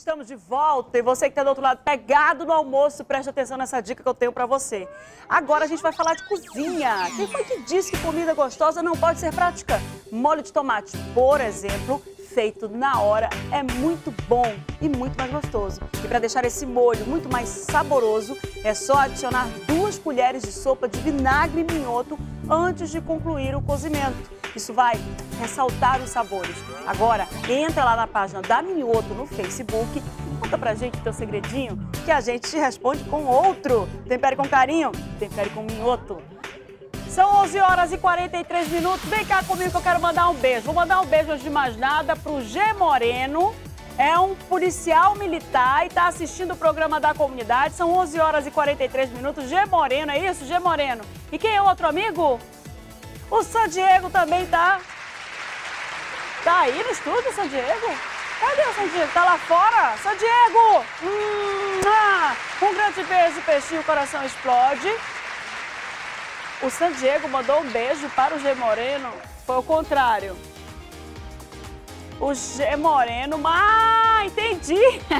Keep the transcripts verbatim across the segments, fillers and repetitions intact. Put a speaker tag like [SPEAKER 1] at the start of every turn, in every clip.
[SPEAKER 1] estamos de volta e você que está do outro lado pegado no almoço, preste atenção nessa dica que eu tenho para você. Agora a gente vai falar de cozinha. Quem foi que disse que comida gostosa não pode ser prática? Molho de tomate, por exemplo, feito na hora, é muito bom e muito mais gostoso. E para deixar esse molho muito mais saboroso, é só adicionar duas colheres de sopa de vinagre minhoto antes de concluir o cozimento. Isso vai ressaltar os sabores. Agora, entra lá na página da Minhoto no Facebook e conta pra gente o teu segredinho que a gente te responde com outro. Tempere com carinho, tempere com Minhoto. São onze horas e quarenta e três minutos. Vem cá comigo que eu quero mandar um beijo. Vou mandar um beijo antes de mais nada pro G Moreno. É um policial militar e está assistindo o programa da comunidade. São onze horas e quarenta e três minutos. G Moreno, é isso? G Moreno. E quem é o outro amigo? O San Diego também tá... Tá aí no estúdio, San Diego? Cadê o San Diego? Tá lá fora? San Diego! Hum, ah, um grande beijo, peixinho, o coração explode. O San Diego mandou um beijo para o G Moreno. Foi o contrário. O G Moreno... Ah, entendi!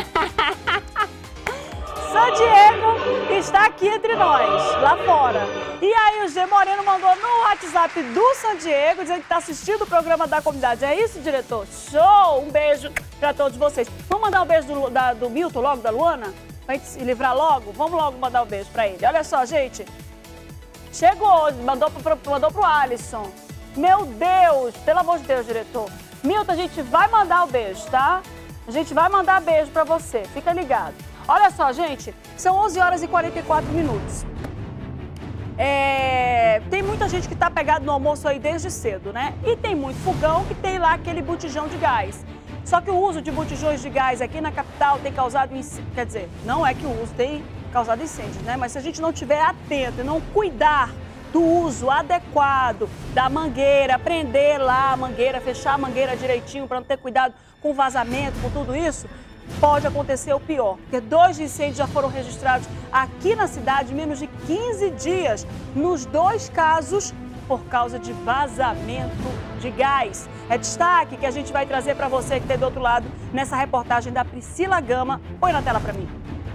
[SPEAKER 1] San Diego está aqui entre nós, lá fora. E aí o G Moreno mandou no WhatsApp do San Diego, dizendo que está assistindo o programa da comunidade. É isso, diretor? Show! Um beijo para todos vocês. Vamos mandar um beijo do, da, do Milton logo, da Luana? Pra gente se livrar logo? Vamos logo mandar um beijo para ele. Olha só, gente. Chegou, mandou pro, mandou pro Alisson. Meu Deus, pelo amor de Deus, diretor. Milton, a gente vai mandar o beijo, tá? A gente vai mandar beijo para você, fica ligado. Olha só, gente, são onze horas e quarenta e quatro minutos. É... Tem muita gente que está pegado no almoço aí desde cedo, né? E tem muito fogão que tem lá aquele botijão de gás. Só que o uso de botijões de gás aqui na capital tem causado incêndio. Quer dizer, não é que o uso tem causado incêndio, né? Mas se a gente não estiver atento e não cuidar do uso adequado da mangueira, prender lá a mangueira, fechar a mangueira direitinho para não ter cuidado com o vazamento, com tudo isso, pode acontecer o pior, porque dois incêndios já foram registrados aqui na cidade em menos de quinze dias, nos dois casos por causa de vazamento de gás. É destaque que a gente vai trazer para você que está do outro lado nessa reportagem da Priscila Gama. Põe na tela para mim.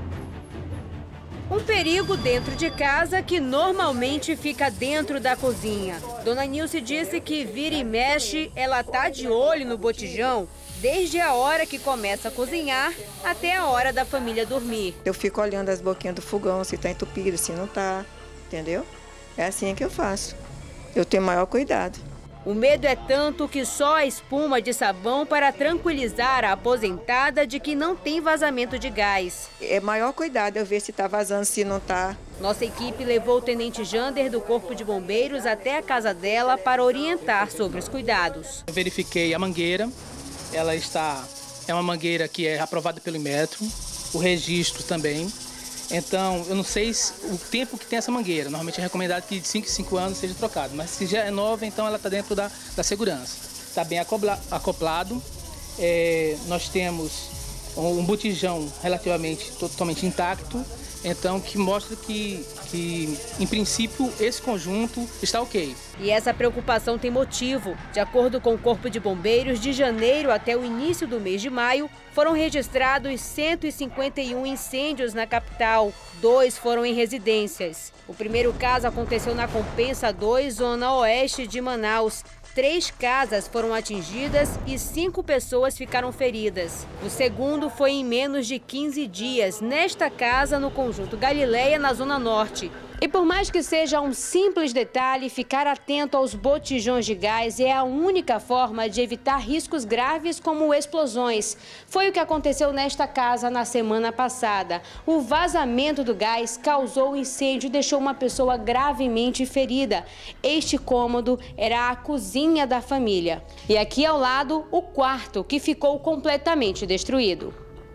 [SPEAKER 2] Um perigo dentro de casa que normalmente fica dentro da cozinha. Dona Nilce disse que vira e mexe, ela tá de olho no botijão desde a hora que começa a cozinhar até a hora da família dormir.
[SPEAKER 3] Eu fico olhando as boquinhas do fogão, se está entupido, se não está, entendeu? É assim que eu faço. Eu tenho maior cuidado.
[SPEAKER 2] O medo é tanto que só a espuma de sabão para tranquilizar a aposentada de que não tem vazamento de gás.
[SPEAKER 3] É maior cuidado eu ver se está vazando, se não está.
[SPEAKER 2] Nossa equipe levou o tenente Jander do Corpo de Bombeiros até a casa dela para orientar sobre os cuidados.
[SPEAKER 4] Eu verifiquei a mangueira. Ela está, é uma mangueira que é aprovada pelo Inmetro, o registro também. Então, eu não sei o tempo que tem essa mangueira. Normalmente é recomendado que de cinco em cinco anos seja trocado. Mas se já é nova, então ela está dentro da, da segurança. Está bem acoplado. É, nós temos um botijão relativamente totalmente intacto. Então, que mostra que, que, em princípio, esse conjunto está ok.
[SPEAKER 2] E essa preocupação tem motivo. De acordo com o Corpo de Bombeiros, de janeiro até o início do mês de maio, foram registrados cento e cinquenta e um incêndios na capital. Dois foram em residências. O primeiro caso aconteceu na Compensa dois, zona oeste de Manaus. Três casas foram atingidas e cinco pessoas ficaram feridas. O segundo foi em menos de quinze dias, nesta casa no Conjunto Galileia, na Zona Norte. E por mais que seja um simples detalhe, ficar atento aos botijões de gás é a única forma de evitar riscos graves como explosões. Foi o que aconteceu nesta casa na semana passada. O vazamento do gás causou incêndio e deixou uma pessoa gravemente ferida. Este cômodo era a cozinha da família. E aqui ao lado, o quarto, que ficou completamente destruído.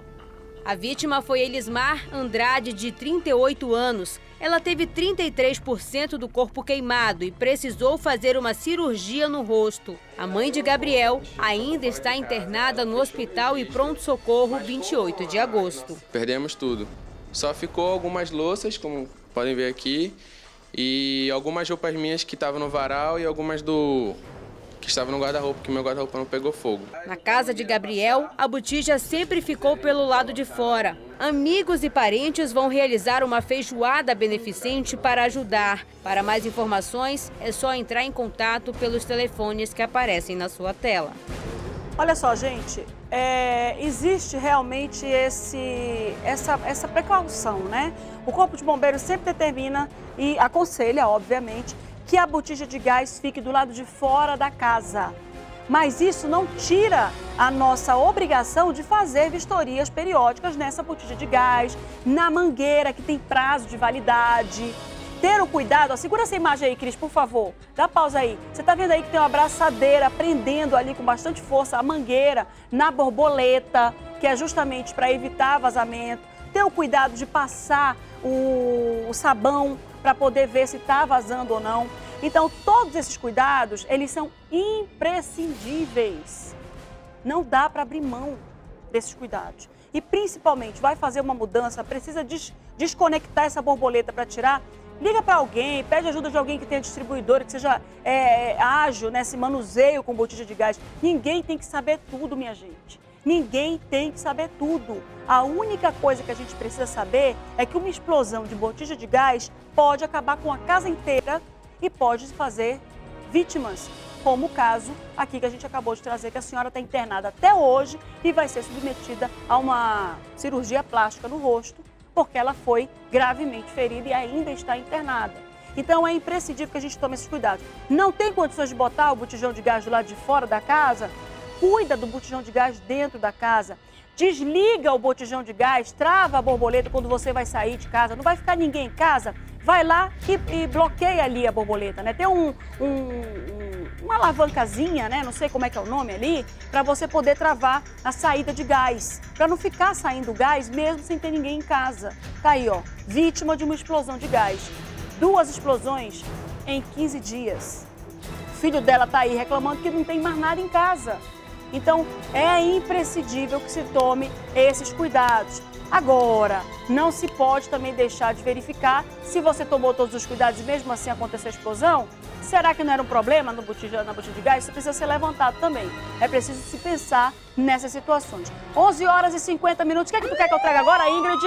[SPEAKER 2] A vítima foi Elismar Andrade, de trinta e oito anos. Ela teve trinta e três por cento do corpo queimado e precisou fazer uma cirurgia no rosto. A mãe de Gabriel ainda está internada no hospital e pronto-socorro vinte e oito de agosto.
[SPEAKER 5] Perdemos tudo. Só ficou algumas louças, como podem ver aqui, e algumas roupas minhas que estavam no varal e algumas do que estava no guarda-roupa, que meu guarda-roupa não pegou fogo.
[SPEAKER 2] Na casa de Gabriel, a botija sempre ficou pelo lado de fora. Amigos e parentes vão realizar uma feijoada beneficente para ajudar. Para mais informações, é só entrar em contato pelos telefones que aparecem na sua tela.
[SPEAKER 1] Olha só, gente, é, existe realmente esse, essa, essa precaução, né? O Corpo de Bombeiros sempre determina e aconselha, obviamente, que a botija de gás fique do lado de fora da casa. Mas isso não tira a nossa obrigação de fazer vistorias periódicas nessa botija de gás, na mangueira, que tem prazo de validade. Ter o cuidado, ó, segura essa imagem aí, Cris, por favor. Dá pausa aí. Você tá vendo aí que tem uma abraçadeira prendendo ali com bastante força a mangueira na borboleta, que é justamente para evitar vazamento. Ter o cuidado de passar o, o sabão para poder ver se está vazando ou não. Então, todos esses cuidados, eles são imprescindíveis. Não dá para abrir mão desses cuidados. E, principalmente, vai fazer uma mudança, precisa des desconectar essa borboleta para tirar, liga para alguém, pede ajuda de alguém que tenha distribuidora, que seja é, é, ágil nesse manuseio com botija de gás. Ninguém tem que saber tudo, minha gente. Ninguém tem que saber tudo. A única coisa que a gente precisa saber é que uma explosão de botija de gás pode acabar com a casa inteira e pode fazer vítimas, como o caso aqui que a gente acabou de trazer, que a senhora está internada até hoje e vai ser submetida a uma cirurgia plástica no rosto, porque ela foi gravemente ferida e ainda está internada. Então é imprescindível que a gente tome esses cuidados. Não tem condições de botar o botijão de gás do lado de fora da casa? Cuida do botijão de gás dentro da casa. Desliga o botijão de gás, trava a borboleta quando você vai sair de casa. Não vai ficar ninguém em casa, vai lá e, e bloqueia ali a borboleta, né? Tem um, um, um, uma alavancazinha, né? Não sei como é que é o nome ali, para você poder travar a saída de gás. Para não ficar saindo gás mesmo sem ter ninguém em casa. Tá aí, ó, vítima de uma explosão de gás. Duas explosões em quinze dias. O filho dela tá aí reclamando que não tem mais nada em casa. Então, é imprescindível que se tome esses cuidados. Agora, não se pode também deixar de verificar se você tomou todos os cuidados e mesmo assim aconteceu a explosão. Será que não era um problema no botijão, na botija de gás? Isso precisa ser levantado também. É preciso se pensar nessas situações. onze horas e cinquenta minutos. O que é que tu quer que eu traga agora, Ingrid?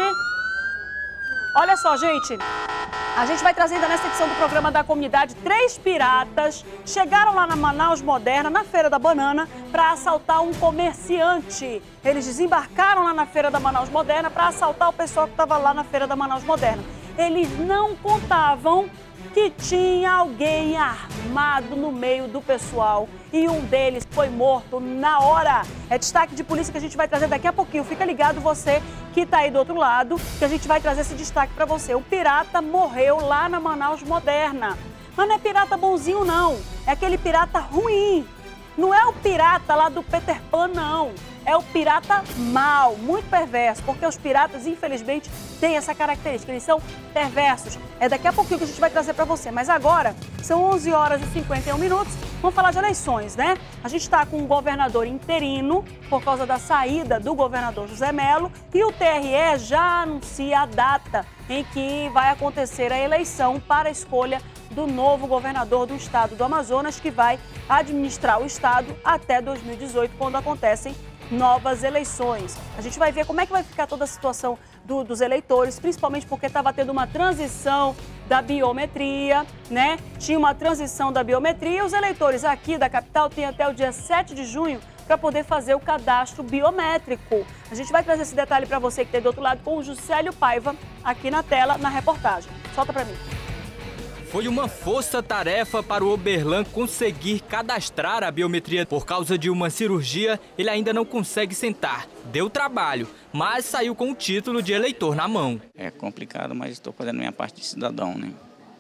[SPEAKER 1] Olha só, gente, a gente vai trazer ainda nessa edição do programa da comunidade três piratas chegaram lá na Manaus Moderna, na Feira da Banana, para assaltar um comerciante. Eles desembarcaram lá na Feira da Manaus Moderna para assaltar o pessoal que estava lá na Feira da Manaus Moderna. Eles não contavam que tinha alguém armado no meio do pessoal e um deles foi morto na hora. É destaque de polícia que a gente vai trazer daqui a pouquinho. Fica ligado você que está aí do outro lado, que a gente vai trazer esse destaque para você. O pirata morreu lá na Manaus Moderna. Mas não é pirata bonzinho, não. É aquele pirata ruim. Não é o pirata lá do Peter Pan, não. É o pirata mau, muito perverso, porque os piratas, infelizmente, têm essa característica, eles são perversos. É daqui a pouquinho que a gente vai trazer para você, mas agora são onze horas e cinquenta e um minutos, vamos falar de eleições, né? A gente está com um governador interino por causa da saída do governador José Mello e o T R E já anuncia a data em que vai acontecer a eleição para a escolha do novo governador do estado do Amazonas, que vai administrar o estado até dois mil e dezoito, quando acontecem novas eleições. A gente vai ver como é que vai ficar toda a situação do, dos eleitores, principalmente porque estava tendo uma transição da biometria, né? Tinha uma transição da biometria e os eleitores aqui da capital têm até o dia sete de junho para poder fazer o cadastro biométrico. A gente vai trazer esse detalhe para você que tem do outro lado com o Juscelio Paiva aqui na tela, na reportagem. Solta para mim.
[SPEAKER 6] Foi uma força-tarefa para o Oberlan conseguir cadastrar a biometria. Por causa de uma cirurgia, ele ainda não consegue sentar. Deu trabalho, mas saiu com o título de eleitor na mão.
[SPEAKER 7] É complicado, mas estou fazendo minha parte de cidadão, né?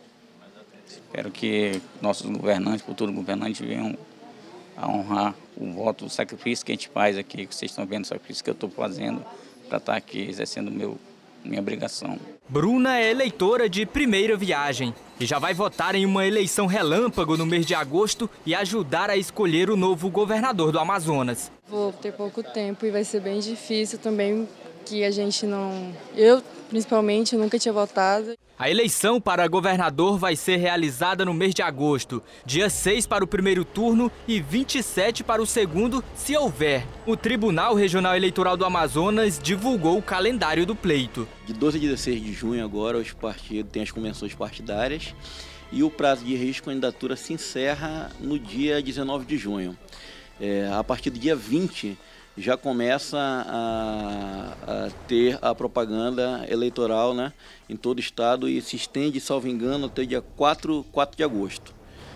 [SPEAKER 7] Espero que nossos governantes, futuros governantes, venham a honrar o voto, o sacrifício que a gente faz aqui, que vocês estão vendo o sacrifício que eu estou fazendo para estar aqui exercendo meu, minha obrigação.
[SPEAKER 6] Bruna é eleitora de primeira viagem e já vai votar em uma eleição relâmpago no mês de agosto e ajudar a escolher o novo governador do Amazonas.
[SPEAKER 8] Vou ter pouco tempo e vai ser bem difícil também, que a gente não... Eu, principalmente, nunca tinha votado.
[SPEAKER 6] A eleição para governador vai ser realizada no mês de agosto, dia seis para o primeiro turno e vinte e sete para o segundo, se houver. O Tribunal Regional Eleitoral do Amazonas divulgou o calendário do pleito.
[SPEAKER 9] De doze a dezesseis de junho agora, os partidos têm as convenções partidárias e o prazo de registro de candidatura se encerra no dia dezenove de junho. É, a partir do dia vinte, já começa a, a ter a propaganda eleitoral, né, em todo o estado e se estende, salvo engano, até o dia quatro de agosto.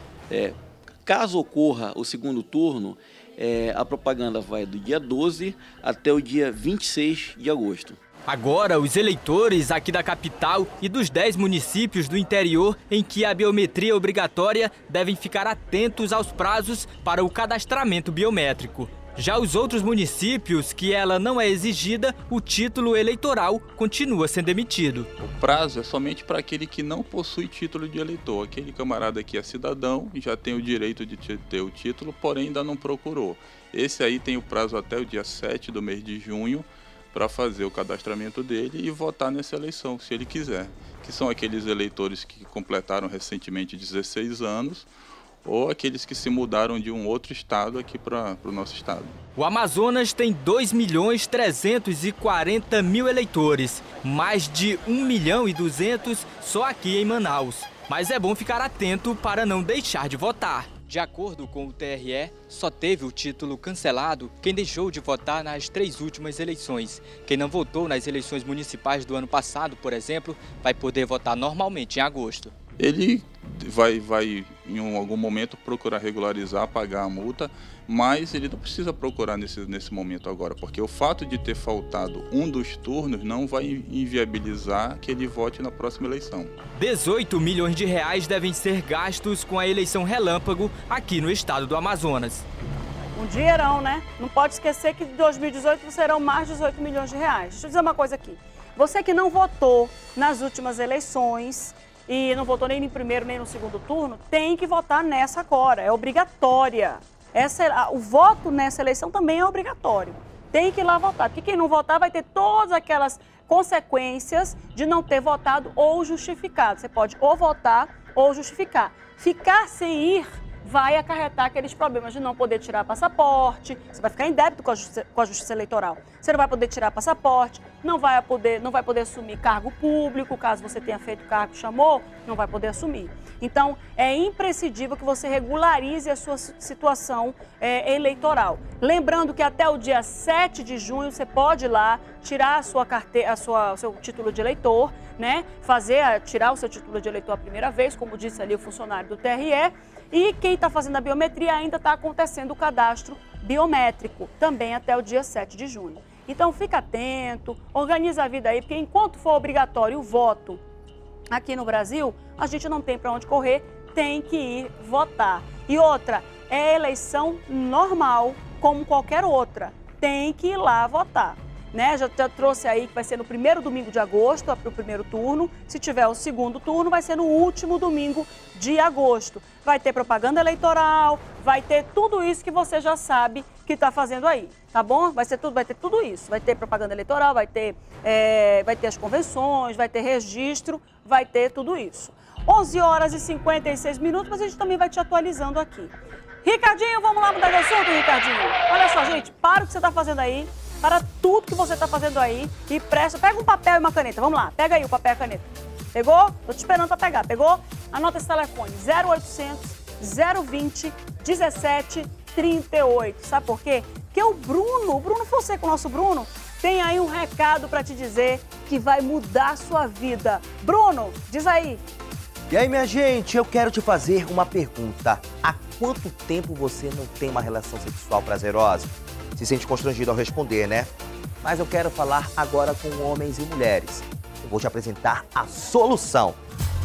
[SPEAKER 9] É, caso ocorra o segundo turno, é, a propaganda vai do dia doze até o dia vinte e seis de agosto.
[SPEAKER 6] Agora, os eleitores aqui da capital e dos dez municípios do interior em que a biometria é obrigatória devem ficar atentos aos prazos para o cadastramento biométrico. Já os outros municípios que ela não é exigida, o título eleitoral continua sendo emitido.
[SPEAKER 10] O prazo é somente para aquele que não possui título de eleitor. Aquele camarada que é cidadão e já tem o direito de ter o título, porém ainda não procurou. Esse aí tem o prazo até o dia sete do mês de junho para fazer o cadastramento dele e votar nessa eleição, se ele quiser. Que são aqueles eleitores que completaram recentemente dezesseis anos, ou aqueles que se mudaram de um outro estado aqui para o nosso estado.
[SPEAKER 6] O Amazonas tem dois milhões trezentos e quarenta mil eleitores, mais de um milhão e duzentos só aqui em Manaus. Mas é bom ficar atento para não deixar de votar. De acordo com o T R E, só teve o título cancelado quem deixou de votar nas três últimas eleições. Quem não votou nas eleições municipais do ano passado, por exemplo, vai poder votar normalmente em agosto.
[SPEAKER 10] Ele vai, vai em algum momento procurar regularizar, pagar a multa, mas ele não precisa procurar nesse, nesse momento agora, porque o fato de ter faltado um dos turnos não vai inviabilizar que ele vote na próxima eleição.
[SPEAKER 6] dezoito milhões de reais devem ser gastos com a eleição relâmpago aqui no estado do Amazonas.
[SPEAKER 1] Um dinheirão, né? Não pode esquecer que em dois mil e dezoito serão mais de dezoito milhões de reais. Deixa eu dizer uma coisa aqui. Você que não votou nas últimas eleições e não votou nem no primeiro nem no segundo turno, tem que votar nessa agora, é obrigatória. Essa, o voto nessa eleição também é obrigatório, tem que ir lá votar, porque quem não votar vai ter todas aquelas consequências de não ter votado ou justificado. Você pode ou votar ou justificar. Ficar sem ir vai acarretar aqueles problemas de não poder tirar passaporte, você vai ficar em débito com a Justiça, com a Justiça Eleitoral. Você não vai poder tirar passaporte, não vai poder, não vai poder assumir cargo público, caso você tenha feito cargo, chamou, não vai poder assumir. Então, é imprescindível que você regularize a sua situação é, eleitoral. Lembrando que até o dia sete de junho você pode ir lá tirar a sua carteira, a sua, o seu título de eleitor, né? Fazer, tirar o seu título de eleitor a primeira vez, como disse ali o funcionário do T R E. E quem está fazendo a biometria ainda está acontecendo o cadastro biométrico, também até o dia sete de junho. Então fica atento, organiza a vida aí, porque enquanto for obrigatório o voto aqui no Brasil, a gente não tem para onde correr, tem que ir votar. E outra, é eleição normal, como qualquer outra, tem que ir lá votar. Né? Já, já trouxe aí que vai ser no primeiro domingo de agosto, para o primeiro turno. Se tiver o segundo turno, vai ser no último domingo de agosto. Vai ter propaganda eleitoral, vai ter tudo isso que você já sabe que está fazendo aí, tá bom? Vai, ser tudo, vai ter tudo isso. Vai ter propaganda eleitoral, vai ter, é, vai ter as convenções, vai ter registro, vai ter tudo isso. onze horas e cinquenta e seis minutos, mas a gente também vai te atualizando aqui. Ricardinho, vamos lá mudar de assunto, Ricardinho? Olha só, gente, para o que você está fazendo aí. Para tudo que você está fazendo aí e presta. Pega um papel e uma caneta. Vamos lá, pega aí o papel e a caneta. Pegou? Tô te esperando para pegar. Pegou? Anota esse telefone: zero oitocentos, zero vinte, dezessete, trinta e oito. Sabe por quê? Porque o Bruno, o Bruno Fonseca, o nosso Bruno, tem aí um recado para te dizer que vai mudar a sua vida. Bruno, diz aí.
[SPEAKER 11] E aí, minha gente, eu quero te fazer uma pergunta. Há quanto tempo você não tem uma relação sexual prazerosa? Se sente constrangido ao responder, né? Mas eu quero falar agora com homens e mulheres. Eu vou te apresentar a solução.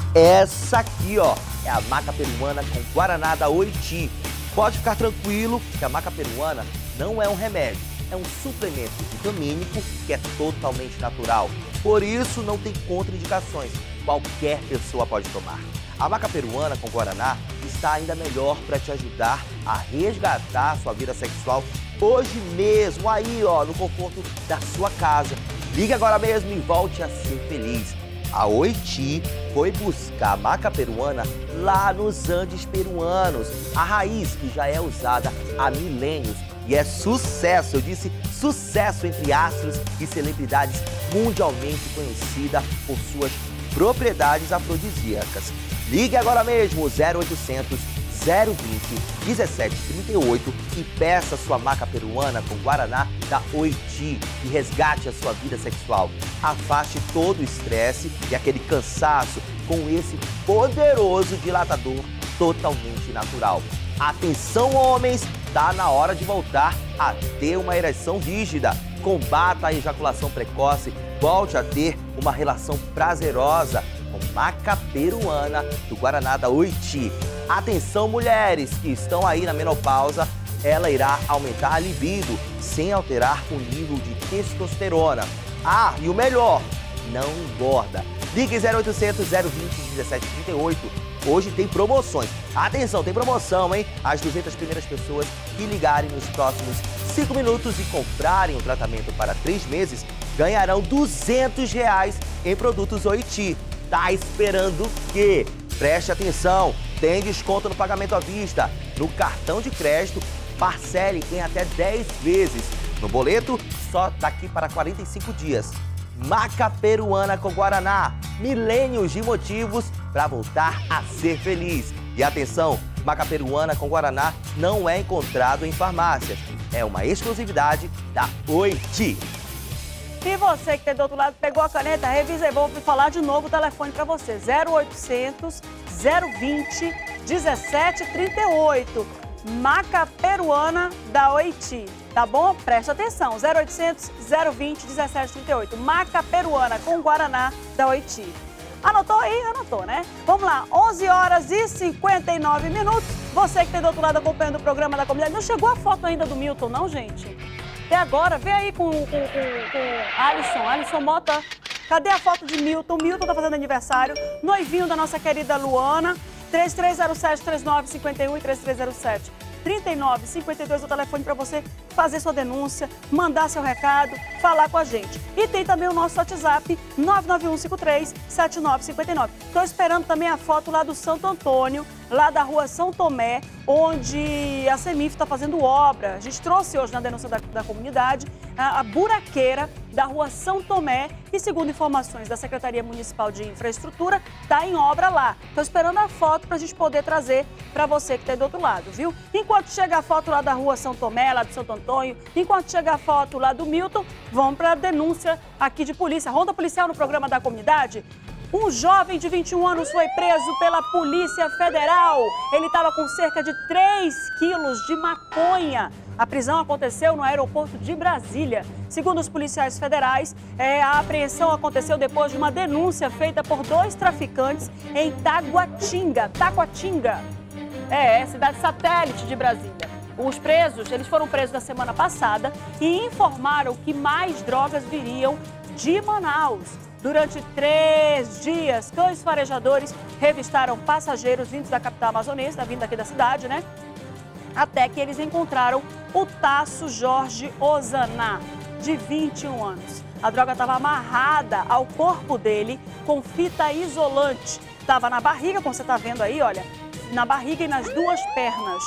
[SPEAKER 11] Essa aqui, ó, é a maca peruana com guaraná da Oiti. Pode ficar tranquilo que a maca peruana não é um remédio. É um suplemento vitamínico que é totalmente natural. Por isso, não tem contraindicações. Qualquer pessoa pode tomar. A maca peruana com guaraná está ainda melhor para te ajudar a resgatar a sua vida sexual hoje mesmo, aí ó, no conforto da sua casa. Ligue agora mesmo e volte a ser feliz. A Oiti foi buscar a maca peruana lá nos Andes peruanos, a raiz que já é usada há milênios e é sucesso, eu disse sucesso entre astros e celebridades mundialmente conhecida por suas propriedades afrodisíacas. Ligue agora mesmo zero oitocentos, zero vinte, dezessete trinta e oito e peça sua maca peruana com guaraná da Oiti e resgate a sua vida sexual. Afaste todo o estresse e aquele cansaço com esse poderoso dilatador totalmente natural. Atenção, homens, tá na hora de voltar a ter uma ereção rígida. Combata a ejaculação precoce, volte a ter uma relação prazerosa com maca peruana do guaraná da Oiti. Atenção, mulheres que estão aí na menopausa, ela irá aumentar a libido sem alterar o nível de testosterona. Ah, e o melhor, não engorda. Ligue zero oitocentos, zero vinte, dezessete trinta e oito. Hoje tem promoções. Atenção, tem promoção, hein? As duzentas primeiras pessoas que ligarem nos próximos cinco minutos e comprarem o tratamento para três meses ganharão duzentos reais em produtos Oiti. Tá esperando o quê? Preste atenção, tem desconto no pagamento à vista, no cartão de crédito, parcele em até dez vezes. No boleto, só daqui para quarenta e cinco dias. Maca peruana com guaraná, milênios de motivos para voltar a ser feliz. E atenção, maca peruana com guaraná não é encontrado em farmácias. É uma exclusividade da Oiti.
[SPEAKER 1] E você que está do outro lado, pegou a caneta, revisa e vou falar de novo o telefone para você. zero oitocentos, zero vinte, dezessete trinta e oito. Maca peruana da Oiti. Tá bom? Presta atenção. zero oitocentos, zero vinte, dezessete trinta e oito. Maca peruana com guaraná da Oiti. Anotou aí? Anotou, né? Vamos lá. onze horas e cinquenta e nove minutos. Você que está do outro lado acompanhando o programa da comunidade. Não chegou a foto ainda do Milton, não, gente? Até agora, vem aí com, com, com, com Alisson, Alisson Mota. Cadê a foto de Milton? Milton tá fazendo aniversário. Noivinho da nossa querida Luana. três três zero sete, três nove cinco um e três três zero sete, três nove cinco dois é o telefone para você fazer sua denúncia, mandar seu recado, falar com a gente. E tem também o nosso WhatsApp, nove nove um cinco três, sete nove cinco nove. Estou esperando também a foto lá do Santo Antônio, lá da rua São Tomé, onde a Semif está fazendo obra. A gente trouxe hoje na denúncia da, da comunidade a, a buraqueira da rua São Tomé e, segundo informações da Secretaria Municipal de Infraestrutura, está em obra lá. Estou esperando a foto para a gente poder trazer para você que está do outro lado, viu? Enquanto chega a foto lá da rua São Tomé, lá do Santo Antônio, enquanto chega a foto lá do Milton, vamos para a denúncia aqui de polícia. Ronda policial no programa da comunidade. Um jovem de vinte e um anos foi preso pela Polícia Federal. Ele estava com cerca de três quilos de maconha. A prisão aconteceu no aeroporto de Brasília. Segundo os policiais federais, é, a apreensão aconteceu depois de uma denúncia feita por dois traficantes em Taguatinga. Taguatinga, é, é cidade satélite de Brasília. Os presos, eles foram presos na semana passada e informaram que mais drogas viriam de Manaus. Durante três dias, cães farejadores revistaram passageiros vindos da capital amazonense, da vinda aqui da cidade, né? Até que eles encontraram o Tasso Jorge Ozaná, de vinte e um anos. A droga estava amarrada ao corpo dele com fita isolante. Estava na barriga, como você está vendo aí, olha, na barriga e nas duas pernas.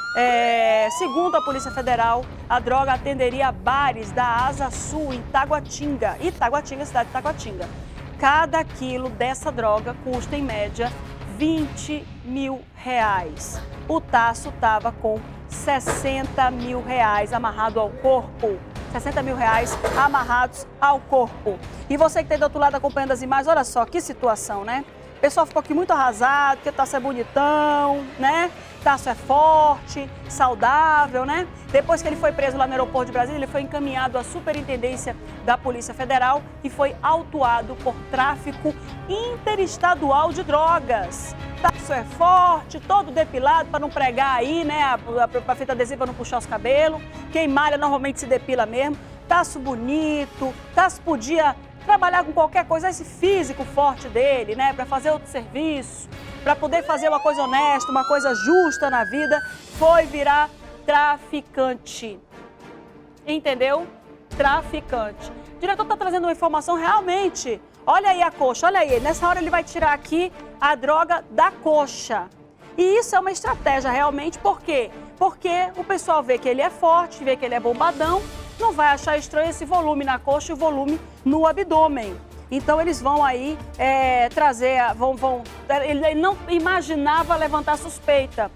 [SPEAKER 1] É, segundo a Polícia Federal, a droga atenderia a bares da Asa Sul, em Taguatinga. Itaguatinga, cidade de Taguatinga. Cada quilo dessa droga custa, em média, vinte mil reais. O Tasso estava com sessenta mil reais amarrado ao corpo. sessenta mil reais amarrados ao corpo. E você que está do outro lado acompanhando as imagens, olha só que situação, né? O pessoal ficou aqui muito arrasado, porque o Tasso é bonitão, né? Tasso é forte, saudável, né? Depois que ele foi preso lá no aeroporto de Brasília, ele foi encaminhado à Superintendência da Polícia Federal e foi autuado por tráfico interestadual de drogas. Tasso é forte, todo depilado para não pregar aí, né? A, a, a fita adesiva para não puxar os cabelos. Quem malha normalmente se depila mesmo. Tasso bonito, Tasso podia trabalhar com qualquer coisa, esse físico forte dele, né? Para fazer outro serviço, para poder fazer uma coisa honesta, uma coisa justa na vida, foi virar traficante. Entendeu? Traficante. O diretor está trazendo uma informação realmente. Olha aí a coxa, olha aí. Nessa hora ele vai tirar aqui a droga da coxa. E isso é uma estratégia realmente, por quê? Porque o pessoal vê que ele é forte, vê que ele é bombadão, não vai achar estranho esse volume na coxa e o volume no abdômen. Então eles vão aí é, trazer, vão, vão, ele não imaginava levantar suspeita.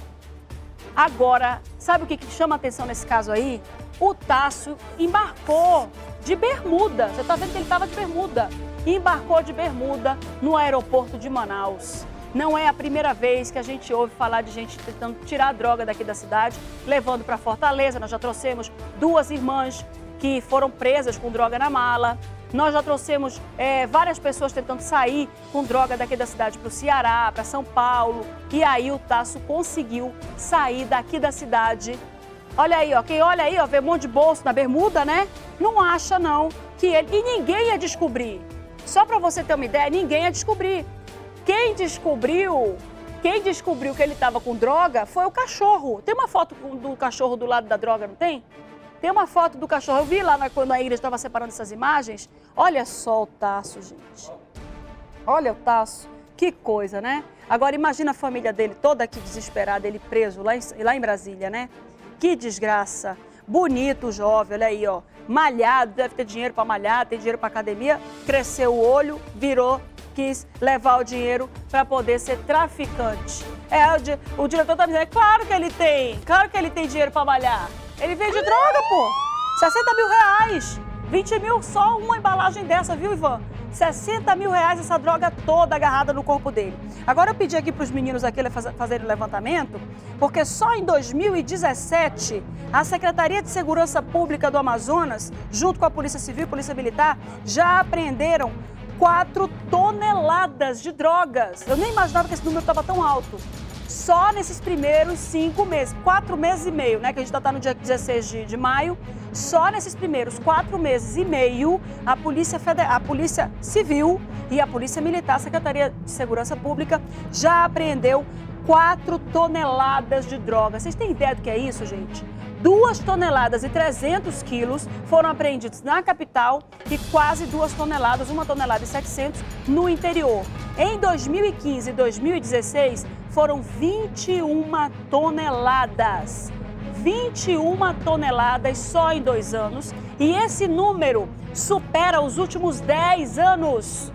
[SPEAKER 1] Agora, sabe o que chama atenção nesse caso aí? O Tássio embarcou de bermuda, você tá vendo que ele estava de bermuda, embarcou de bermuda no aeroporto de Manaus. Não é a primeira vez que a gente ouve falar de gente tentando tirar a droga daqui da cidade, levando para Fortaleza. Nós já trouxemos duas irmãs que foram presas com droga na mala. Nós já trouxemos é, várias pessoas tentando sair com droga daqui da cidade para o Ceará, para São Paulo. E aí o Tássio conseguiu sair daqui da cidade. Olha aí, ó, quem olha aí, ó, vê um monte de bolso na bermuda, né? Não acha, não, que ele... E ninguém ia descobrir. Só para você ter uma ideia, ninguém ia descobrir. Quem descobriu, quem descobriu que ele estava com droga foi o cachorro. Tem uma foto do cachorro do lado da droga, não tem? Tem uma foto do cachorro. Eu vi lá na, quando a Ingrid estava separando essas imagens. Olha só o Tássio, gente. Olha o Tássio. Que coisa, né? Agora imagina a família dele toda aqui desesperada, ele preso lá em, lá em Brasília, né? Que desgraça. Bonito, jovem, olha aí, ó. Malhado, deve ter dinheiro para malhar, tem dinheiro para academia. Cresceu o olho, virou... quis levar o dinheiro para poder ser traficante. É, o, o diretor tá dizendo, é claro que ele tem, claro que ele tem dinheiro para malhar. Ele vende droga, pô. sessenta mil reais. vinte mil só uma embalagem dessa, viu, Ivan? sessenta mil reais essa droga toda agarrada no corpo dele. Agora eu pedi aqui para os meninos aqui fazerem o levantamento, porque só em dois mil e dezessete, a Secretaria de Segurança Pública do Amazonas, junto com a Polícia Civil e Polícia Militar, já apreenderam quatro toneladas de drogas. Eu nem imaginava que esse número estava tão alto. Só nesses primeiros cinco meses, quatro meses e meio, né? Que a gente está no dia dezesseis de, de maio. Só nesses primeiros quatro meses e meio, a Polícia Federal, a Polícia Civil e a Polícia Militar, a Secretaria de Segurança Pública, já apreendeu quatro toneladas de drogas. Vocês têm ideia do que é isso, gente? duas toneladas e trezentos quilos foram apreendidos na capital e quase duas toneladas, uma tonelada e setecentos no interior. Em dois mil e quinze e dois mil e dezesseis, foram vinte e uma toneladas. vinte e uma toneladas só em dois anos. E esse número supera os últimos dez anos.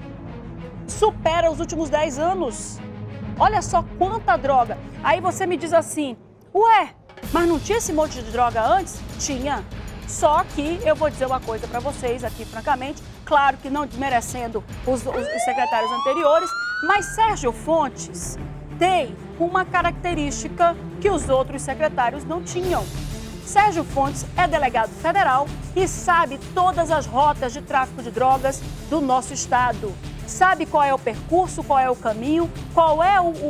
[SPEAKER 1] Supera os últimos dez anos. Olha só quanta droga. Aí você me diz assim, ué, mas não tinha esse monte de droga antes? Tinha. Só que eu vou dizer uma coisa para vocês aqui, francamente, claro que não desmerecendo os, os, os secretários anteriores, mas Sérgio Fontes tem uma característica que os outros secretários não tinham. Sérgio Fontes é delegado federal e sabe todas as rotas de tráfico de drogas do nosso estado. Sabe qual é o percurso, qual é o caminho, qual é o... o,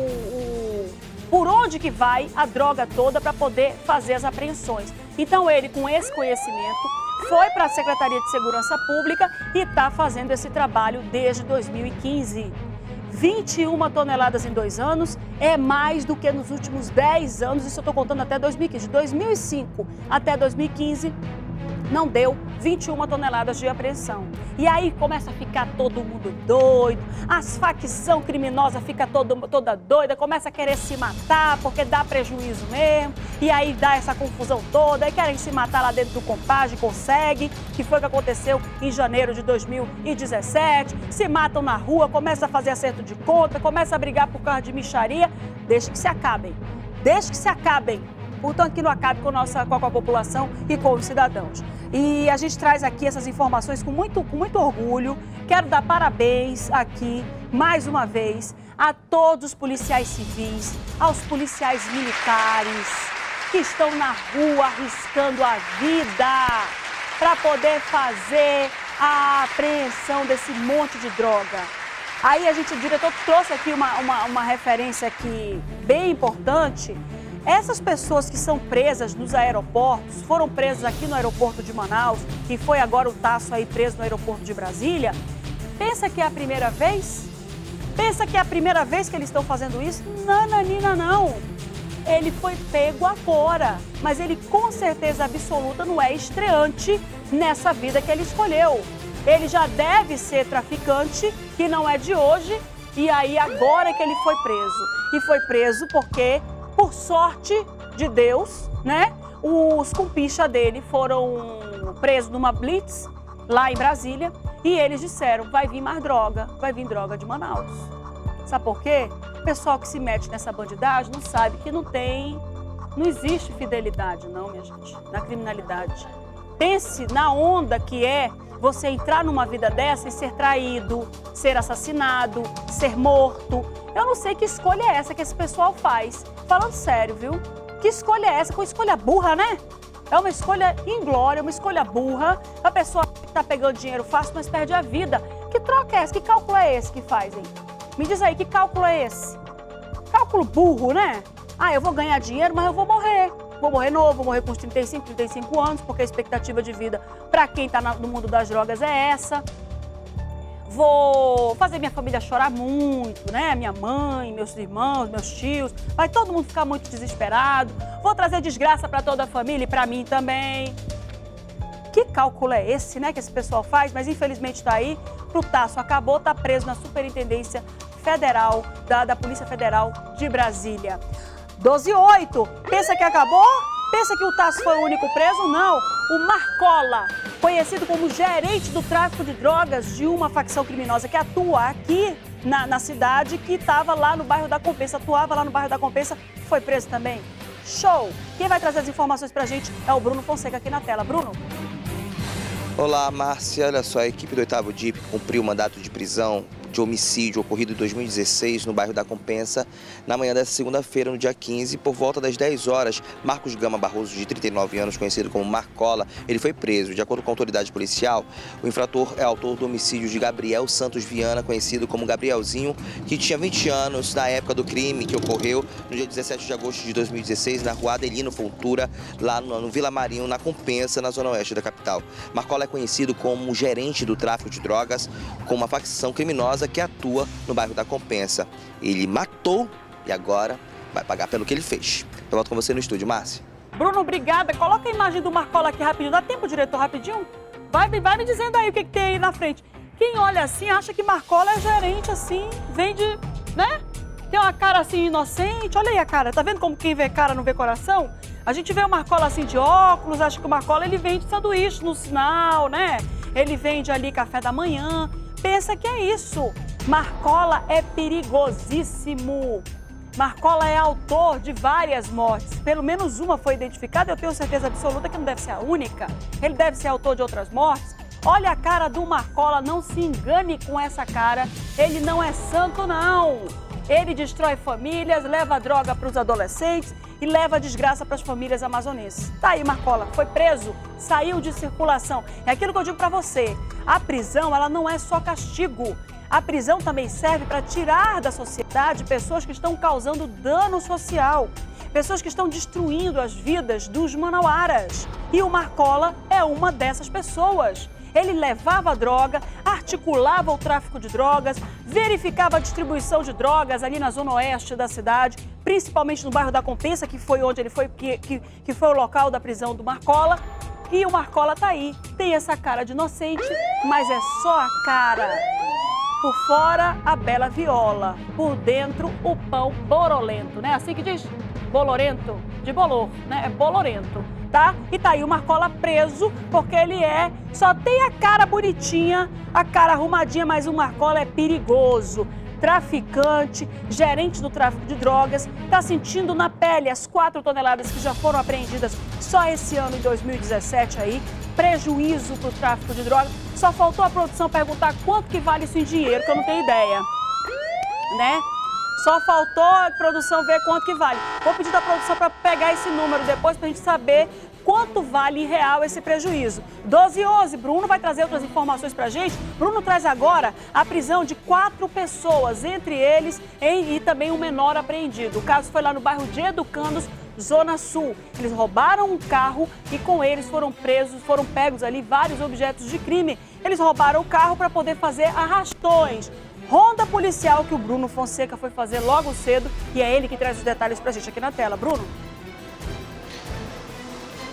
[SPEAKER 1] o por onde que vai a droga toda para poder fazer as apreensões. Então ele, com esse conhecimento, foi para a Secretaria de Segurança Pública e está fazendo esse trabalho desde dois mil e quinze. vinte e uma toneladas em dois anos é mais do que nos últimos dez anos, isso eu estou contando até dois mil e quinze. De dois mil e cinco até dois mil e quinze, não deu vinte e uma toneladas de apreensão. E aí começa a ficar todo mundo doido, as facção criminosa fica todo, toda doida, começa a querer se matar porque dá prejuízo mesmo, e aí dá essa confusão toda, aí querem se matar lá dentro do Compage, consegue, que foi o que aconteceu em janeiro de dois mil e dezessete, se matam na rua, começa a fazer acerto de conta, começa a brigar por causa de mixaria, deixa que se acabem, deixa que se acabem. Portanto, que não acabe com a, nossa, com a população e com os cidadãos. E a gente traz aqui essas informações com muito, com muito orgulho. Quero dar parabéns aqui, mais uma vez, a todos os policiais civis, aos policiais militares que estão na rua arriscando a vida para poder fazer a apreensão desse monte de droga. Aí a gente, o diretor trouxe aqui uma, uma, uma referência aqui bem importante. Essas pessoas que são presas nos aeroportos, foram presas aqui no aeroporto de Manaus, e foi agora o Tássio aí preso no aeroporto de Brasília, pensa que é a primeira vez? Pensa que é a primeira vez que eles estão fazendo isso? Não, Nanina, não. Ele foi pego agora, mas ele com certeza absoluta não é estreante nessa vida que ele escolheu. ele já deve ser traficante, que não é de hoje, e aí agora que ele foi preso. E foi preso porque, por sorte de Deus, né, os cumpicha dele foram presos numa blitz lá em Brasília e eles disseram, vai vir mais droga, vai vir droga de Manaus. Sabe por quê? O pessoal que se mete nessa bandidagem não sabe que não tem, não existe fidelidade não, minha gente, na criminalidade. Pense na onda que é você entrar numa vida dessa e ser traído, ser assassinado, ser morto. Eu não sei que escolha é essa que esse pessoal faz. Falando sério, viu? Que escolha é essa? Com escolha burra, né? É uma escolha inglória, uma escolha burra. A pessoa que tá pegando dinheiro fácil, mas perde a vida. Que troca é essa? Que cálculo é esse que fazem? Me diz aí, que cálculo é esse? Cálculo burro, né? Ah, eu vou ganhar dinheiro, mas eu vou morrer. Vou morrer novo, vou morrer com uns trinta e cinco, trinta e cinco anos, porque a expectativa de vida para quem está no mundo das drogas é essa. Vou fazer minha família chorar muito, né? Minha mãe, meus irmãos, meus tios. Vai todo mundo ficar muito desesperado. Vou trazer desgraça para toda a família e para mim também. Que cálculo é esse, né, que esse pessoal faz? Mas infelizmente está aí. Pro Tasso acabou, está preso na Superintendência Federal, da, da Polícia Federal de Brasília. doze e oito, pensa que acabou? Pensa que o Tasso foi o único preso? Não. O Marcola, conhecido como gerente do tráfico de drogas de uma facção criminosa que atua aqui na, na cidade, que estava lá no bairro da Compensa, atuava lá no bairro da Compensa, foi preso também. Show! Quem vai trazer as informações pra gente é o Bruno Fonseca aqui na tela. Bruno?
[SPEAKER 11] Olá, Márcia. Olha só, a equipe do oitavo D I P cumpriu o mandato de prisão de homicídio ocorrido em dois mil e dezesseis no bairro da Compensa, na manhã dessa segunda-feira, no dia quinze, por volta das dez horas. Marcos Gama Barroso, de trinta e nove anos, conhecido como Marcola, ele foi preso. De acordo com a autoridade policial, o infrator é autor do homicídio de Gabriel Santos Viana, conhecido como Gabrielzinho, que tinha vinte anos na época do crime, que ocorreu no dia dezessete de agosto de dois mil e dezesseis, na rua Adelino Fontura, lá no, no Vila Marinho, na Compensa, na zona oeste da capital. Marcola é conhecido como gerente do tráfico de drogas, com uma facção criminosa que atua no bairro da Compensa. Ele matou e agora vai pagar pelo que ele fez. Eu volto com você no estúdio, Márcia.
[SPEAKER 1] Bruno, obrigada. Coloca a imagem do Marcola aqui rapidinho. Dá tempo, diretor, rapidinho? Vai, vai me dizendo aí o que, que tem aí na frente. Quem olha assim acha que Marcola é gerente assim, vende, né? Tem uma cara assim inocente. Olha aí a cara. Tá vendo como quem vê cara não vê coração? A gente vê o Marcola assim de óculos, acha que o Marcola ele vende sanduíche no sinal, né? Ele vende ali café da manhã. Pensa que é isso. Marcola é perigosíssimo. Marcola é autor de várias mortes. Pelo menos uma foi identificada. Eu tenho certeza absoluta que não deve ser a única. Ele deve ser autor de outras mortes. Olha a cara do Marcola, não se engane com essa cara. Ele não é santo, não. Ele destrói famílias, leva droga para os adolescentes e leva desgraça para as famílias amazonenses. Tá aí, Marcola, foi preso, saiu de circulação. É aquilo que eu digo para você, a prisão ela não é só castigo. A prisão também serve para tirar da sociedade pessoas que estão causando dano social, pessoas que estão destruindo as vidas dos manauaras. E o Marcola é uma dessas pessoas. Ele levava droga, articulava o tráfico de drogas, verificava a distribuição de drogas ali na zona oeste da cidade, principalmente no bairro da Compensa, que foi onde ele foi, que, que, que foi o local da prisão do Marcola. E o Marcola tá aí, tem essa cara de inocente, mas é só a cara. Por fora, a bela viola, por dentro, o pão bolorento, né? Assim que diz, bolorento, de bolor, né? É bolorento. Tá? E tá aí o Marcola preso, porque ele é, só tem a cara bonitinha, a cara arrumadinha, mas o Marcola é perigoso. Traficante, gerente do tráfico de drogas, tá sentindo na pele as quatro toneladas que já foram apreendidas só esse ano, em dois mil e dezessete aí, prejuízo pro tráfico de drogas. Só faltou a produção perguntar quanto que vale isso em dinheiro, que eu não tenho ideia, né? Só faltou a produção ver quanto que vale. Vou pedir da produção para pegar esse número depois para a gente saber quanto vale em real esse prejuízo. doze e onze, Bruno vai trazer outras informações para a gente. Bruno traz agora a prisão de quatro pessoas, entre eles em, e também um menor apreendido. O caso foi lá no bairro de Educandos, Zona Sul. Eles roubaram um carro e com eles foram presos, foram pegos ali vários objetos de crime. Eles roubaram o carro para poder fazer arrastões. Ronda policial que o Bruno Fonseca foi fazer logo cedo e é ele que traz os detalhes pra gente aqui na tela. Bruno?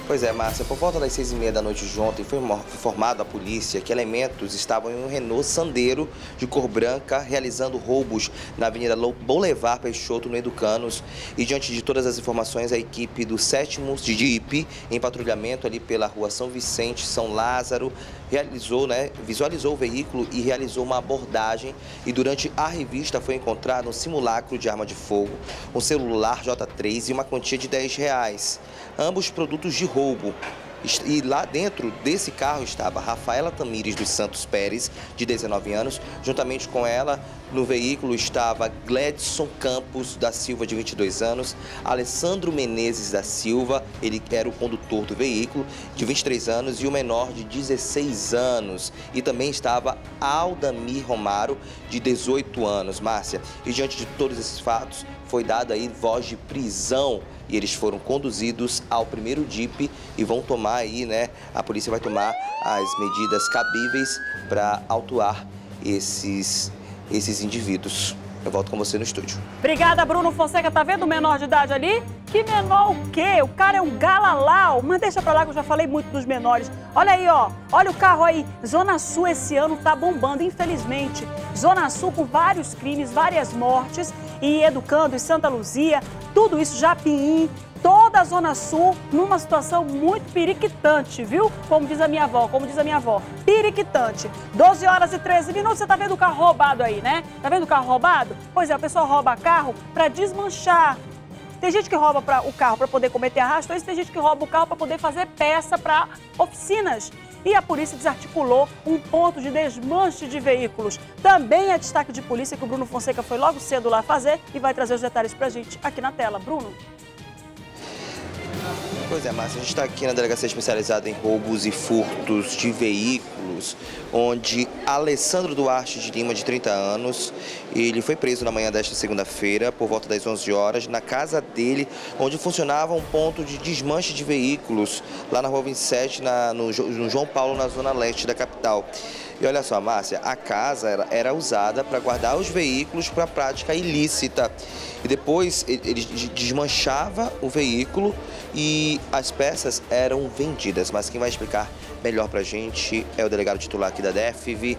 [SPEAKER 11] Pois é, Márcia, por volta das seis e meia da noite de ontem foi informado à polícia que elementos estavam em um Renault Sandero de cor branca realizando roubos na Avenida Boulevard Peixoto, no Educanos. E diante de todas as informações, a equipe do sétimo de D I P, em patrulhamento ali pela rua São Vicente, São Lázaro, realizou, né, visualizou o veículo e realizou uma abordagem. E durante a revista foi encontrado um simulacro de arma de fogo, um celular J três e uma quantia de dez reais. Ambos produtos de roubo. E lá dentro desse carro estava Rafaela Tamires dos Santos Pérez, de dezenove anos. Juntamente com ela, no veículo estava Gledson Campos da Silva, de vinte e dois anos. Alessandro Menezes da Silva, ele era o condutor do veículo, de vinte e três anos. E o menor, de dezesseis anos. E também estava Aldamir Romaro, de dezoito anos, Márcia. E diante de todos esses fatos, foi dada aí voz de prisão. E eles foram conduzidos ao primeiro D I P e vão tomar aí, né? A polícia vai tomar as medidas cabíveis para autuar esses, esses indivíduos. Eu volto com você no estúdio.
[SPEAKER 1] Obrigada, Bruno Fonseca. Tá vendo o menor de idade ali? Que menor o quê? O cara é um galalau. Mas deixa pra lá que eu já falei muito dos menores. Olha aí, ó. Olha o carro aí. Zona Sul esse ano tá bombando, infelizmente. Zona Sul com vários crimes, várias mortes. E Educandos, Santa Luzia, tudo isso, Japim, toda a Zona Sul numa situação muito periquitante, viu? Como diz a minha avó, como diz a minha avó, periquitante. doze horas e treze minutos, você tá vendo o carro roubado aí, né? Tá vendo o carro roubado? Pois é, a pessoa rouba carro para desmanchar. Tem gente que rouba pra, o carro para poder cometer arrastões, tem gente que rouba o carro para poder fazer peça para oficinas. E a polícia desarticulou um ponto de desmanche de veículos. Também é destaque de polícia que o Bruno Fonseca foi logo cedo lá fazer e vai trazer os detalhes pra gente aqui na tela. Bruno.
[SPEAKER 11] Pois é, Márcia, a gente está aqui na Delegacia Especializada em Roubos e Furtos de Veículos, onde Alessandro Duarte de Lima, de trinta anos, ele foi preso na manhã desta segunda-feira, por volta das onze horas, na casa dele, onde funcionava um ponto de desmanche de veículos, lá na Rua vinte e sete, na, no, no João Paulo, na zona leste da capital. E olha só, Márcia, a casa era, era usada para guardar os veículos para prática ilícita. E depois ele desmanchava o veículo e as peças eram vendidas. Mas quem vai explicar melhor para a gente é o delegado titular aqui da D E F V,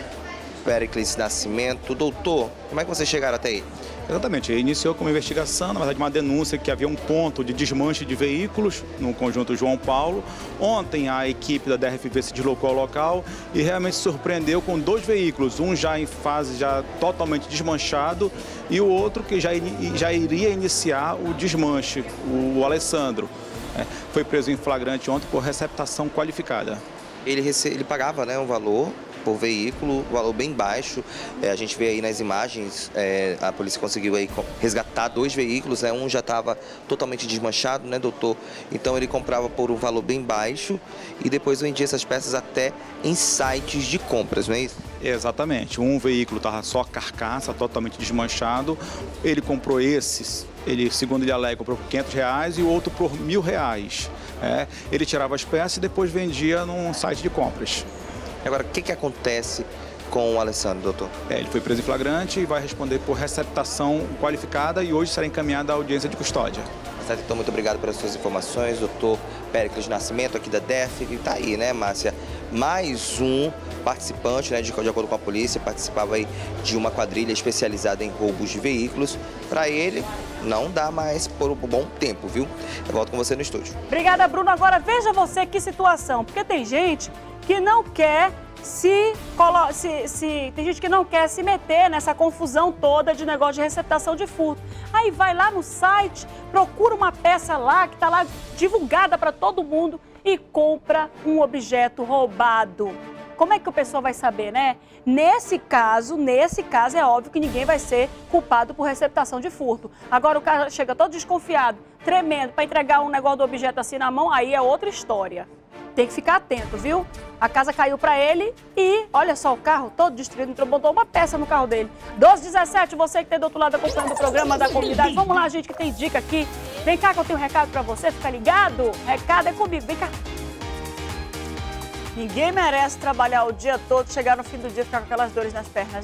[SPEAKER 11] Péricles Nascimento. Doutor, como é que vocês chegaram até aí?
[SPEAKER 12] Exatamente, iniciou com uma investigação, na verdade uma denúncia que havia um ponto de desmanche de veículos no conjunto João Paulo. Ontem a equipe da D R F V se deslocou ao local e realmente se surpreendeu com dois veículos, um já em fase já totalmente desmanchado e o outro que já, já iria iniciar o desmanche, o, o Alessandro. É, foi preso em flagrante ontem por receptação qualificada.
[SPEAKER 11] Ele, rece... ele pagava, né, um valor por veículo, valor bem baixo. É, a gente vê aí nas imagens, é, a polícia conseguiu aí resgatar dois veículos, né? Um já estava totalmente desmanchado, né, doutor? Então ele comprava por um valor bem baixo e depois vendia essas peças até em sites de compras, não é isso?
[SPEAKER 12] Exatamente. Um veículo estava só carcaça, totalmente desmanchado. Ele comprou esses, ele, segundo ele alega, comprou por quinhentos reais e o outro por mil reais. É, ele tirava as peças e depois vendia num site de compras.
[SPEAKER 11] Agora, o que, que acontece com o Alessandro, doutor?
[SPEAKER 12] É, ele foi preso em flagrante e vai responder por receptação qualificada e hoje será encaminhado à audiência de custódia.
[SPEAKER 11] Certo, então, muito obrigado pelas suas informações, doutor Péricles Nascimento, aqui da D E F V. Tá aí, né, Márcia? Mais um participante, né, de, de acordo com a polícia, participava aí de uma quadrilha especializada em roubos de veículos. Para ele, não dá mais por um bom tempo, viu? Eu volto com você no estúdio.
[SPEAKER 1] Obrigada, Bruno. Agora, veja você que situação, porque tem gente que não quer se, se, se... Tem gente que não quer se meter nessa confusão toda de negócio de receptação de furto. Aí vai lá no site, procura uma peça lá, que está lá divulgada para todo mundo e compra um objeto roubado. Como é que o pessoal vai saber, né? Nesse caso, nesse caso é óbvio que ninguém vai ser culpado por receptação de furto. Agora o cara chega todo desconfiado, tremendo, para entregar um negócio do objeto assim na mão, aí é outra história. Tem que ficar atento, viu? A casa caiu para ele e, olha só, o carro todo destruído, entrou, botou uma peça no carro dele. doze e dezessete, você que tem do outro lado acompanhando o programa da comunidade. Vamos lá, gente, que tem dica aqui. Vem cá que eu tenho um recado para você, fica ligado? Recado é comigo, vem cá. Ninguém merece trabalhar o dia todo, chegar no fim do dia e ficar com aquelas dores nas pernas, né?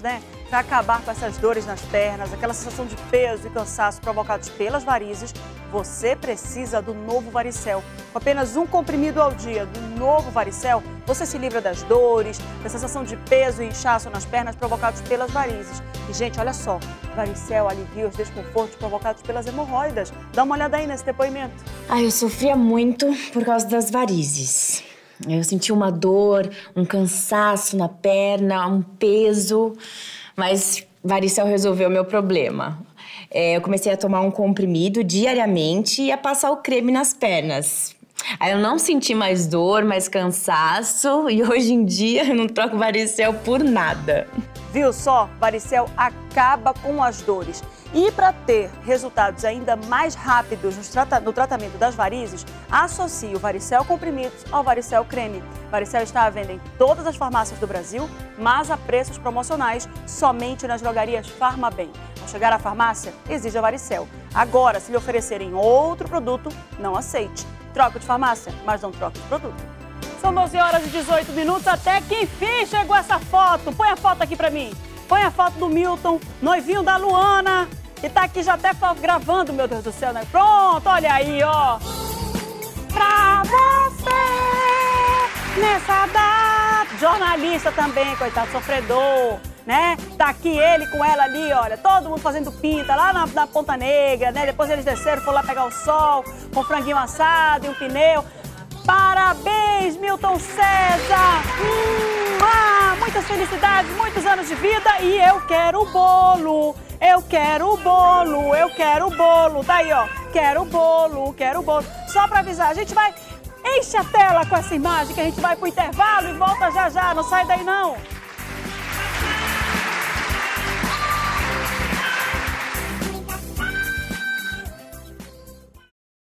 [SPEAKER 1] Para acabar com essas dores nas pernas, aquela sensação de peso e cansaço provocados pelas varizes, você precisa do Novo Varicel. Com apenas um comprimido ao dia do Novo Varicel, você se livra das dores, da sensação de peso e inchaço nas pernas provocados pelas varizes. E, gente, olha só, Varicel alivia os desconfortos provocados pelas hemorroidas. Dá uma olhada aí nesse depoimento.
[SPEAKER 13] Ai, eu sofria muito por causa das varizes. Eu sentia uma dor, um cansaço na perna, um peso, mas Varicel resolveu o meu problema. É, eu comecei a tomar um comprimido diariamente e a passar o creme nas pernas. Aí eu não senti mais dor, mais cansaço e hoje em dia eu não troco Varicel por nada.
[SPEAKER 1] Viu só? Varicel acaba com as dores. E para ter resultados ainda mais rápidos no, trata no tratamento das varizes, associe o Varicel comprimidos ao Varicel creme. Varicel está à venda em todas as farmácias do Brasil, mas a preços promocionais somente nas drogarias Farmabem. Ao chegar à farmácia, exija Varicel. Agora, se lhe oferecerem outro produto, não aceite. Troca de farmácia, mas não troca de produto. São doze horas e dezoito minutos, até que enfim chegou essa foto. Põe a foto aqui pra mim. Põe a foto do Milton, noivinho da Luana, que tá aqui já até gravando, meu Deus do céu, né? Pronto, olha aí, ó. Pra você, nessa data. Jornalista também, coitado, sofredor, né? Tá aqui ele com ela ali, olha, todo mundo fazendo pinta lá na, na Ponta Negra, né? Depois eles desceram, foram lá pegar o sol, com franguinho assado e um pneu. Parabéns, Milton César! Hum, ah, muitas felicidades, muitos anos de vida e eu quero o bolo! Eu quero o bolo, eu quero o bolo! Tá aí, ó, quero o bolo, quero o bolo. Só pra avisar, a gente vai... Enche a tela com essa imagem que a gente vai pro intervalo e volta já já, não sai daí não!